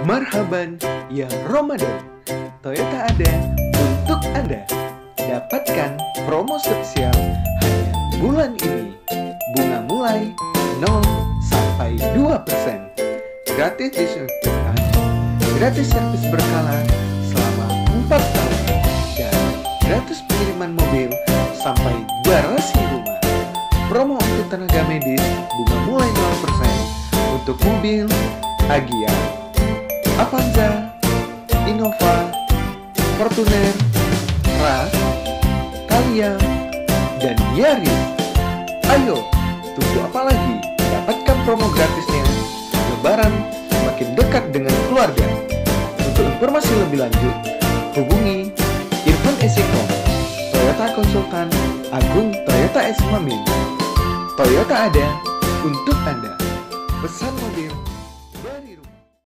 Marhaban ya Ramadan, Toyota ada untuk Anda. Dapatkan promo spesial hanya bulan ini. Bunga mulai 0 sampai 2%. Gratis disuntikan, gratis servis berkala selama 4 tahun, dan gratis pengiriman mobil sampai garasi rumah. Promo untuk tenaga medis bunga mulai 0% untuk mobil Agya, Avanza, Innova, Fortuner, Ras, Kalia, dan Yaris. Ayo, tunggu apa lagi? Dapatkan promo gratisnya. Lebaran makin dekat dengan keluarga. Untuk informasi lebih lanjut, hubungi Irfan Esiko, Toyota Konsultan Agung Toyota S Mamil. Toyota ada untuk Anda. Pesan mobil